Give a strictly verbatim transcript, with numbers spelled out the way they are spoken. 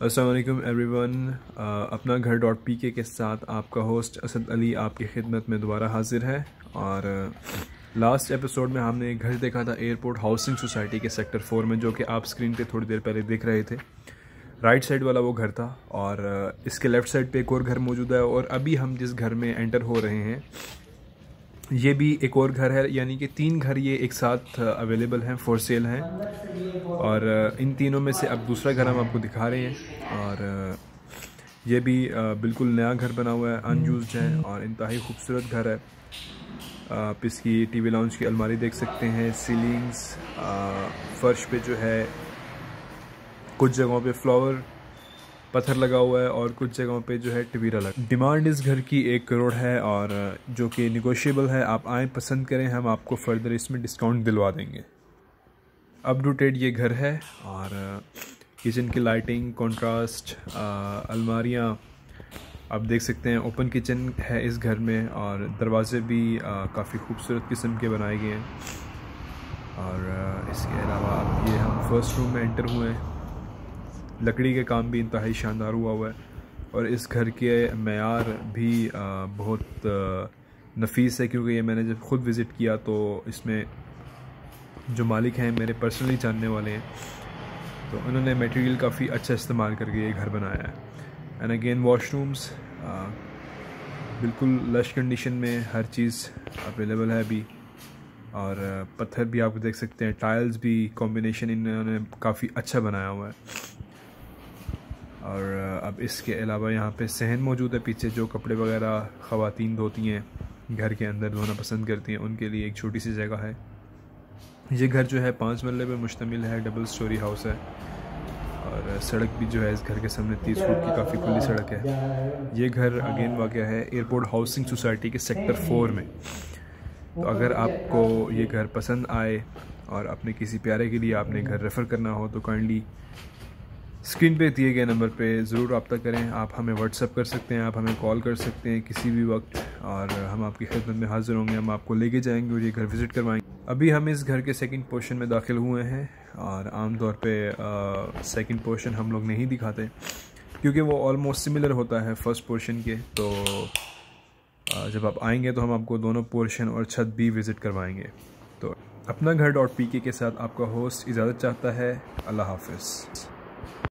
अस्सलाम वालेकुम एवरीवन। अपना घर डॉट पी के के साथ आपका होस्ट असद अली आपकी खिदमत में दोबारा हाजिर है। और लास्ट एपिसोड में हमने एक घर देखा था एयरपोर्ट हाउसिंग सोसाइटी के सेक्टर फोर में, जो कि आप स्क्रीन पे थोड़ी देर पहले देख रहे थे। राइट साइड वाला वो घर था और इसके लेफ़्ट साइड पे एक और घर मौजूद है। और अभी हम जिस घर में एंटर हो रहे हैं ये भी एक और घर है, यानी कि तीन घर ये एक साथ अवेलेबल हैं, फॉर सेल हैं। और इन तीनों में से अब दूसरा घर हम आपको दिखा रहे हैं। और ये भी बिल्कुल नया घर बना हुआ है, अनयूज्ड है और इंतहाई खूबसूरत घर है। आप इसकी टीवी लाउंज की अलमारी देख सकते हैं। सीलिंग्स, फर्श पे जो है कुछ जगहों पे फ्लावर पत्थर लगा हुआ है और कुछ जगहों पे जो है टवीरा लगा। डिमांड इस घर की एक करोड़ है और जो कि निगोशिएबल है। आप आएँ, पसंद करें, हम आपको फर्दर इसमें डिस्काउंट दिलवा देंगे। अप टू डेट ये घर है और किचन की लाइटिंग, कंट्रास्ट, अलमारियाँ आप देख सकते हैं। ओपन किचन है इस घर में और दरवाजे भी काफ़ी खूबसूरत किस्म के बनाए गए हैं। और इसके अलावा अब ये हम फर्स्ट रूम में एंटर हुए हैं। लकड़ी के काम भी इंतहाई शानदार हुआ हुआ है और इस घर के मेयार भी बहुत नफीस है, क्योंकि ये मैंने जब ख़ुद विज़िट किया तो इसमें जो मालिक हैं मेरे पर्सनली जानने वाले हैं, तो उन्होंने मटेरियल काफ़ी अच्छा इस्तेमाल करके ये घर बनाया है। एंड अगेन वॉशरूम्स बिल्कुल लश कंडीशन में, हर चीज़ अवेलेबल है अभी। और पत्थर भी आप देख सकते हैं, टाइल्स भी कॉम्बिनेशन इन्होंने काफ़ी अच्छा बनाया हुआ है। और अब इसके अलावा यहाँ पे सहन मौजूद है पीछे, जो कपड़े वगैरह ख़वातीन धोती हैं, घर के अंदर धोना पसंद करती हैं, उनके लिए एक छोटी सी जगह है। ये घर जो है पाँच मरले पर मुश्तमिल है, डबल स्टोरी हाउस है। और सड़क भी जो है इस घर के सामने तीस फुट की काफ़ी खुली सड़क है। ये घर अगेन वाक़या है एयरपोर्ट हाउसिंग सोसाइटी के सेक्टर फोर में। तो अगर आपको ये घर पसंद आए और अपने किसी प्यारे के लिए आपने घर रेफ़र करना हो तो काइंडली स्क्रीन पे दिए गए नंबर पे ज़रूर रब्ता करें। आप हमें व्हाट्सअप कर सकते हैं, आप हमें कॉल कर सकते हैं किसी भी वक्त और हम आपकी खिदमत में हाज़िर होंगे। हम आपको लेके जाएंगे और ये घर विज़िट करवाएंगे। अभी हम इस घर के सेकंड पोर्शन में दाखिल हुए हैं और आमतौर पे सेकंड पोर्शन हम लोग नहीं दिखाते क्योंकि वो ऑलमोस्ट सिमिलर होता है फर्स्ट पोर्शन के। तो आ, जब आप आएंगे तो हम आपको दोनों पोर्शन और छत भी विज़िट करवाएंगे। तो अपना घर डॉट पी के के साथ आपका होस्ट इजाज़त चाहता है। अल्लाह हाफ़िज़।